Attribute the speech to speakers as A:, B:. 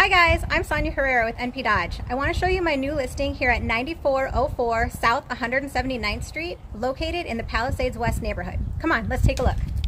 A: Hi guys, I'm Sonia Herrera with NP Dodge. I want to show you my new listing here at 9404 South 179th Street, located in the Palisades West neighborhood. Come on, let's take a look.